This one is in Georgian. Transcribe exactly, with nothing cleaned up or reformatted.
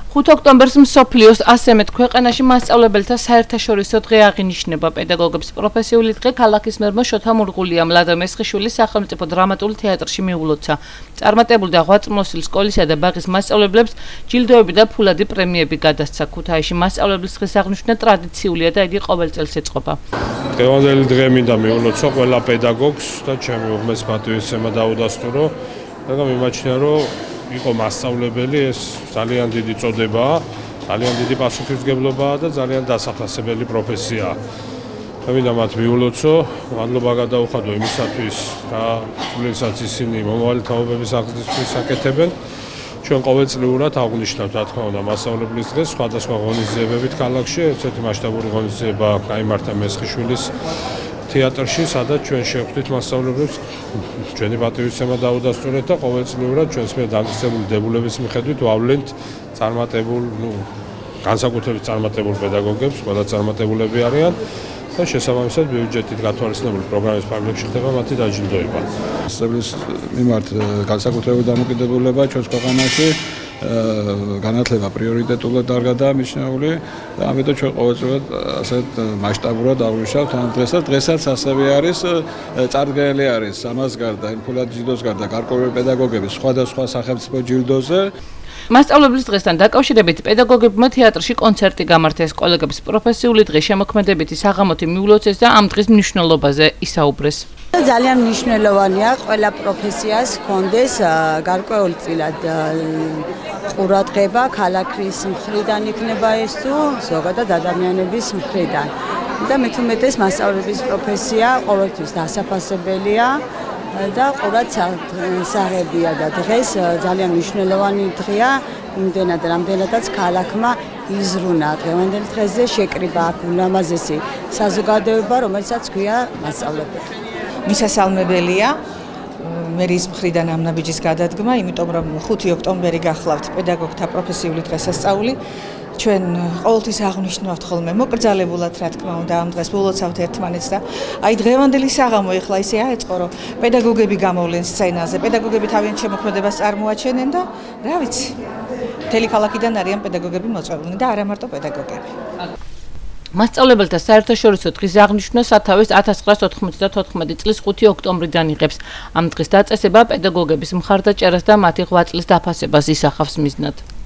ხუთი ოქტომბერს მსოფლიოს ასე მეტ ქვეყანაში მასწავლებელთა საერთაშორისო დღე აღინიშნება. პედაგოგების პროფესიული დღე ქალაქის მერმა შოთა მურღულიამ ლადა მესხიშვილის სახელმწიფო დრამატულ თეატრში მიულოცა. წარმატებული და ღვაწლმოსილი სკოლისა და ბაღის მასწავლებლებს ჯილდოები და ფულადი პრემიები გადასცა. ქუთაისში მასწავლებლის დღის აღნიშვნა ტრადიციულია და იგი ყოველ წელს ეწყობა. დღევანდელი დღე მინდა მიულოცო ყველა პედაგოგს და ჩემი უღმეს პატივისცემა დაუდასტურო და მიმაჩნია რომ იყო მასწავლებელი, ეს ძალიან დიდი წოდებაა, ძალიან დიდი პასუხისმგებლობაა და ძალიან დასახასებელი პროფესიაა. მინდა მათ მიულოცო, მადლობა გადაუხადო იმისათვის, რა სულელსაც ისინი მომავალი თაობების აღზრდისთვის აკეთებენ. ჩვენ ყოველწლიურად აღვნიშნავთ, რა თქმა უნდა, მასწავლებლის დღეს სხვადასხვა ღონისძიებებით ქალაქში, ერთ-ერთი მასშტაბური ღონისძიება გაიმართა მესხიშვილის თეატრში, სადაც ჩვენ შევხვდით მასწავლებლებს, ჩვენი პატივისცემა დაუდასტურეთ და ყოველწლიურად ჩვენს მიერ დამტკიცებული დებულების მიხედვით ვავლენთ წარმატებულ, ნუ განსაკუთრებით წარმატებულ პედაგოგებს, ყველა წარმატებულები არიან და შესაბამისად ბიუჯეტით გათვალისწინებული პროგრამის ფარგლებში ხდება მათი დაჯილდოება. მასწავლებლის მიმართ განსაკუთრებული დამოკიდებულება ჩვენს ქვეყანაში განათლება პრიორიტეტულად არ გადაამიჩნეული და ამიტომ ჩვენ ყოველწლიურად ასეთ მასშტაბურად აღვნიშნავთ ამ დღეს და დღესაც ასევე არის წარდგენილი არის ამას გარდა ფულადი ჯილდოს გარდა გარკვეული პედაგოგები სხვადასხვა სახელმწიფო ჯილდოზე. მასწავლებლის დღესთან დაკავშირებით პედაგოგებმა თეატრში კონცერტი გამართეს. კოლეგების პროფესიული დღე შემოქმედებითი საღამოთი მიულოცეს და ამ დღის მნიშვნელობაზე ისაუბრეს. ძალიან მნიშვნელოვანია ყველა პროფესიას ჰქონდეს გარკვეულწილად ყურადღება ქალაქის მხრიდან იქნება ეს თუ ზოგადად ადამიანების მხრიდან. და მე თუ მეტეს მასწავლების პროფესია ყოველთვის დასაფასებელია და ყურადსაღებია და დღეს ძალიან მნიშვნელოვანი დღეა, იმდენად რამდენადაც ქალაქმა იზრუნა დღევანდელ დღეზე შეკრიბა აქ ულამაზესი საზოგადოება, რომელსაც ქვია მასწავლებელი. მისასალმებელია მერის მხრიდან ამ ნაბიჯის გადადგმა, იმიტომ რომ ხუთი ოქტომბერი გახლავთ პედაგოგთა პროფესიული დღესასწაული. ჩვენ ყოველთვის აღნიშნავთ ხოლმე მოკრძალებულად, რა თქმა უნდა, ამ დღეს ვილოცავთ ერთმანეთს და აი დღევანდელი საღამო ეხლა ისე აეწყო, რომ პედაგოგები გამოვლენ სცენაზე, პედაგოგები თავიანთ შემოქმედებას წარმოაჩენენ და რა ვიცი, მთელი ქალაქიდან არიან პედაგოგები მოწვეულნი და არა მარტო პედაგოგები. მასწავლებელთა საერთაშორისო დღის აღნიშვნა სათავეს ათას ცხრაასი ოთხმოცდათოთხმეტი წლის ხუთი ოქტომბრიდან იღებს. ამ დღის დაწესება პედაგოგების მხარდაჭერას და მათი ღვაწლის დაფასებას ისახავს მიზნად.